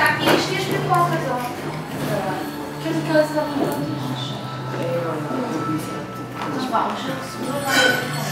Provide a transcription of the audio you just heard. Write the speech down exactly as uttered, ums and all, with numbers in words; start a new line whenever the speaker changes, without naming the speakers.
aqui isto e as pipocas, ó. Que aquelas estavam todas. Mas vamos, já recebeu lá.